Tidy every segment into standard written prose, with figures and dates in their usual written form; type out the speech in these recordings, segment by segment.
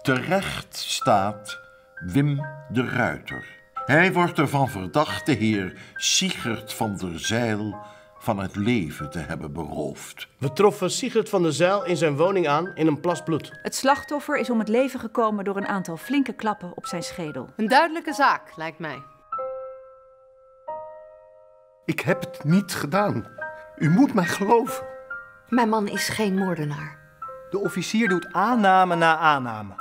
Terecht staat Wim de Ruiter. Hij wordt ervan verdacht de heer Sigert van der Zijl van het leven te hebben beroofd. We troffen Sigert van der Zijl in zijn woning aan in een plas bloed. Het slachtoffer is om het leven gekomen door een aantal flinke klappen op zijn schedel. Een duidelijke zaak, lijkt mij. Ik heb het niet gedaan. U moet mij geloven. Mijn man is geen moordenaar. De officier doet aanname na aanname.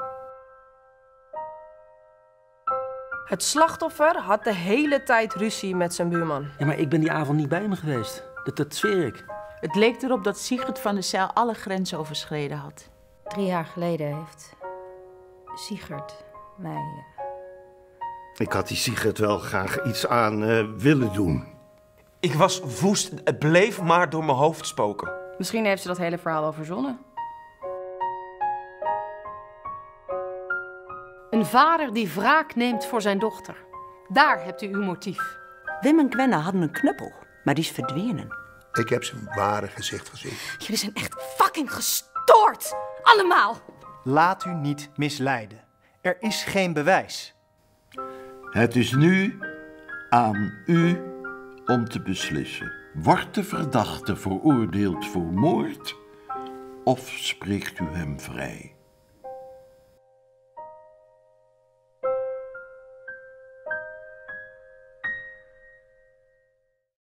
Het slachtoffer had de hele tijd ruzie met zijn buurman. Ja, maar ik ben die avond niet bij me geweest. Dat zweer ik. Het leek erop dat Sigert van der Zijl alle grenzen overschreden had. 3 jaar geleden heeft Sigert mij... Ik had die Sigert wel graag iets aan willen doen. Ik was woest. Het bleef maar door mijn hoofd spoken. Misschien heeft ze dat hele verhaal wel verzonnen. Een vader die wraak neemt voor zijn dochter. Daar hebt u uw motief. Wim en Gwenna hadden een knuppel, maar die is verdwenen. Ik heb zijn ware gezicht gezien. Jullie zijn echt fucking gestoord. Allemaal. Laat u niet misleiden. Er is geen bewijs. Het is nu aan u om te beslissen. Wordt de verdachte veroordeeld voor moord of spreekt u hem vrij?